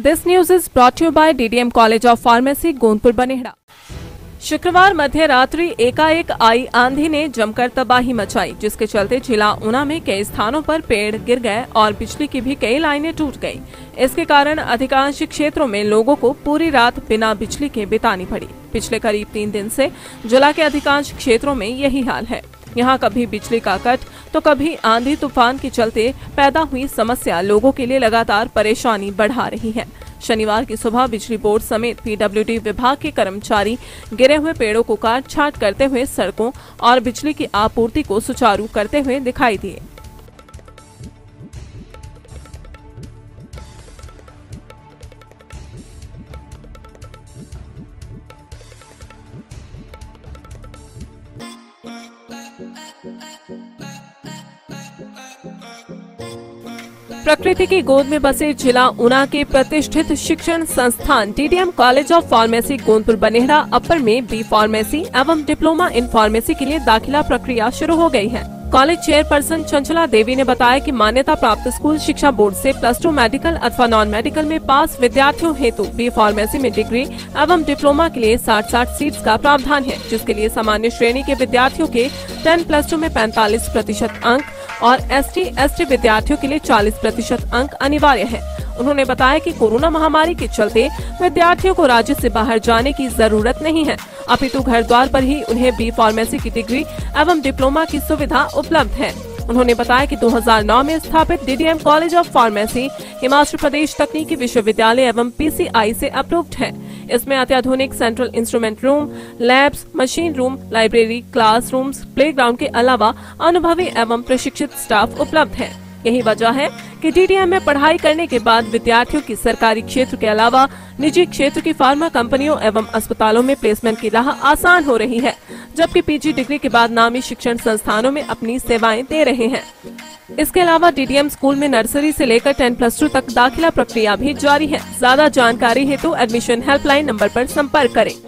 This news is brought you by DDM college of pharmacy Gondpur Banehra. शुक्रवार मध्य रात्रि एकाएक आई आंधी ने जमकर तबाही मचाई, जिसके चलते जिला ऊना में कई स्थानों पर पेड़ गिर गए और बिजली की भी कई लाइनें टूट गईं। इसके कारण अधिकांश क्षेत्रों में लोगों को पूरी रात बिना बिजली के बितानी पड़ी। पिछले करीब 3 दिन से जिला के अधिकांश क्षेत्रों में यही हाल है। यहाँ कभी बिजली का कट तो कभी आंधी तूफान के चलते पैदा हुई समस्या लोगों के लिए लगातार परेशानी बढ़ा रही है। शनिवार की सुबह बिजली बोर्ड समेत पीडब्ल्यूडी विभाग के कर्मचारी गिरे हुए पेड़ों को काट छांट करते हुए सड़कों और बिजली की आपूर्ति को सुचारू करते हुए दिखाई दिए। प्रकृति की गोद में बसे जिला ऊना के प्रतिष्ठित शिक्षण संस्थान DDM college of pharmacy Gondpur Banehra upper में बी फार्मेसी एवं डिप्लोमा इन फार्मेसी के लिए दाखिला प्रक्रिया शुरू हो गई है। कॉलेज चेयरपर्सन चंचला देवी ने बताया कि मान्यता प्राप्त स्कूल शिक्षा बोर्ड से +2 मेडिकल अथवा नॉन मेडिकल में पास विद्यार्थियों हेतु बी फार्मेसी में डिग्री एवं डिप्लोमा के लिए 60-60 सीट्स का प्रावधान है, जिसके लिए सामान्य श्रेणी के विद्यार्थियों के 10+2 में 45% अंक और ST/ST विद्यार्थियों के लिए 40% अंक अनिवार्य है। उन्होंने बताया कि कोरोना महामारी के चलते विद्यार्थियों को राज्य से बाहर जाने की जरूरत नहीं है, अपितु घर द्वार पर ही उन्हें बी फार्मेसी की डिग्री एवं डिप्लोमा की सुविधा उपलब्ध है। उन्होंने बताया कि 2009 में स्थापित DDM college of pharmacy Himachal Pradesh तकनीकी विश्वविद्यालय एवं PCI से अप्रूव्ड है। इसमें अत्याधुनिक central instrument room, labs, machine room, library, classrooms, playground के अलावा अनुभवी एवं प्रशिक्षित स्टाफ उपलब्ध है। यही वजह है कि डीडीएम में पढ़ाई करने के बाद विद्यार्थियों की सरकारी क्षेत्र के अलावा निजी क्षेत्र की फार्मा कंपनियों एवं अस्पतालों में प्लेसमेंट की राह आसान हो रही है, जबकि PG डिग्री के बाद नामी शिक्षण संस्थानों में अपनी सेवाएं दे रहे हैं। इसके अलावा डीडीएम स्कूल में नर्सरी से लेकर 10+2 तक दाखिला प्रक्रिया भी जारी है। ज्यादा जानकारी हेतु एडमिशन हेल्पलाइन नंबर पर संपर्क करें।